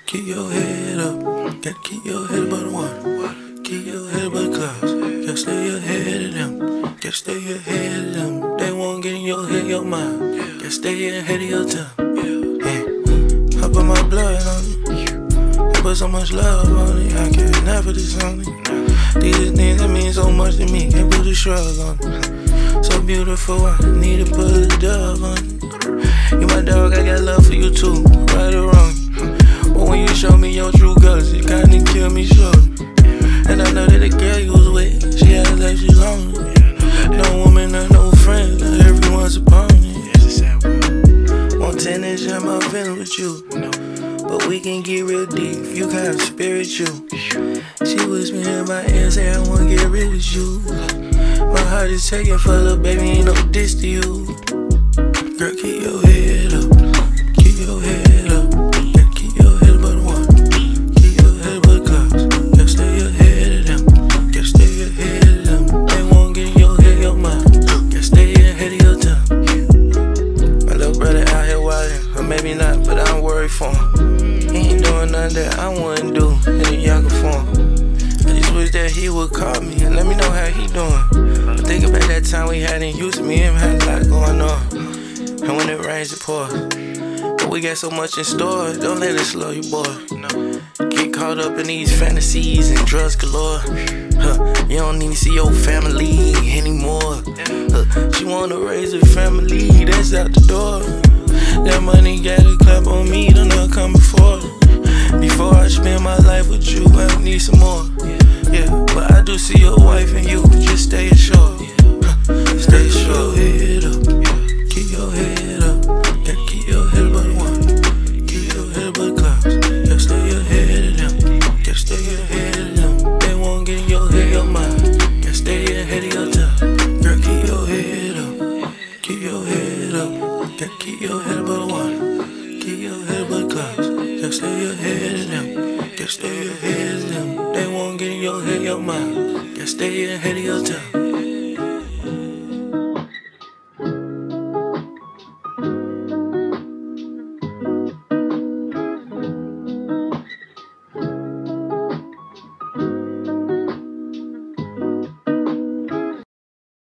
Keep your head up, gotta keep your head above the water. Keep your head above the clouds, gotta stay ahead of them. Gotta stay ahead of them. They won't get in your head, your mind. Gotta stay ahead of your time. Yeah. I put my blood on it. I put so much love on it. I can't never disown it. These things that mean so much to me. Can't put a shrug on it. So beautiful, I need to put a dove on it. You my dog, I got love for you too. Right or wrong. But when you show me your true colors, it kinda kill me short. And I know that the girl you was with, she had like she lonely. No woman or no friend, everyone's opponent. Want tennis, share my feelings with you. But we can get real deep, you kinda spiritual. She whispered in my ear, say I wanna get rid of you. My heart is taking for little baby, ain't no diss to you. Girl, keep your head up, keep your head up. Gotta keep your head above the water, keep your head above the clouds. Gotta stay ahead of them, gotta stay ahead of them. They won't get in your head, your mind. Gotta stay ahead of your time. My little brother out here wildin', or maybe not, but I'm worried for him. He ain't doing nothing that I wouldn't do in a younger form. I just wish that he would call me and let me know how he doing. I think about that time we had in Houston, me and him had a lot going on. And when it rains, it pours. But we got so much in store, don't let it slow you, boy. Get caught up in these fantasies and drugs galore. You don't even see your family anymore. She wanna raise a family, that's out the door. That money gotta clap on me, don't know come before. Before I spend my life with you, I need some more. Yeah, but I do see your wife and you, just stay ashore. Stay ashore. Keep your head up, gotta keep your head above the water. Keep your head above the clouds, gotta stay ahead of them. Gotta stay ahead of them. They won't get in your head, your mind. Gotta stay ahead of your time. Girl, keep your head up, keep your head up. Gotta keep your head above the water. Keep your head above the clouds, gotta stay ahead of them. Gotta stay ahead of them. They won't get in your head, your mind. Gotta stay ahead of your time.